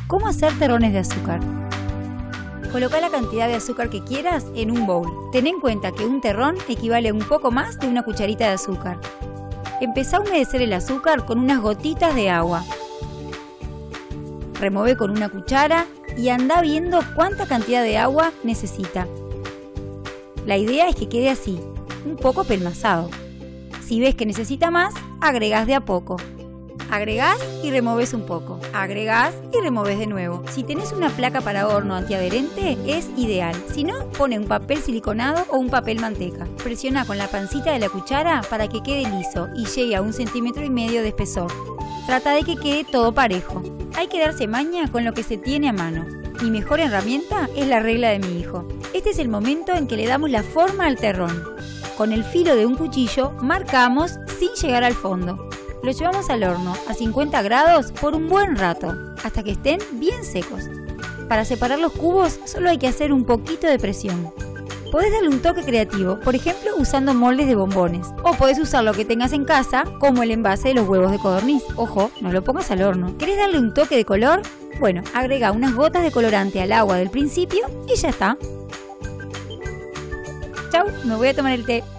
cómo hacer terrones de azúcar. Coloca la cantidad de azúcar que quieras en un bowl. Ten en cuenta que un terrón equivale a un poco más de una cucharita de azúcar. Empezá a humedecer el azúcar con unas gotitas de agua. Remueve con una cuchara y anda viendo cuánta cantidad de agua necesita. La idea es que quede así, un poco pelmazado. Si ves que necesita más, agregás de a poco. Agregás y removes un poco. Agregás y removes de nuevo. Si tenés una placa para horno antiadherente, es ideal. Si no, pone un papel siliconado o un papel manteca. Presiona con la pancita de la cuchara para que quede liso y llegue a 1,5 centímetros de espesor. Trata de que quede todo parejo. Hay que darse maña con lo que se tiene a mano. Mi mejor herramienta es la regla de mi hijo. Este es el momento en que le damos la forma al terrón. Con el filo de un cuchillo marcamos sin llegar al fondo. Lo llevamos al horno a 50 grados por un buen rato, hasta que estén bien secos. Para separar los cubos solo hay que hacer un poquito de presión. Podés darle un toque creativo, por ejemplo usando moldes de bombones. O podés usar lo que tengas en casa, como el envase de los huevos de codorniz. Ojo, no lo pongas al horno. ¿Querés darle un toque de color? Bueno, agrega unas gotas de colorante al agua del principio y ya está. Chau, me voy a tomar el té.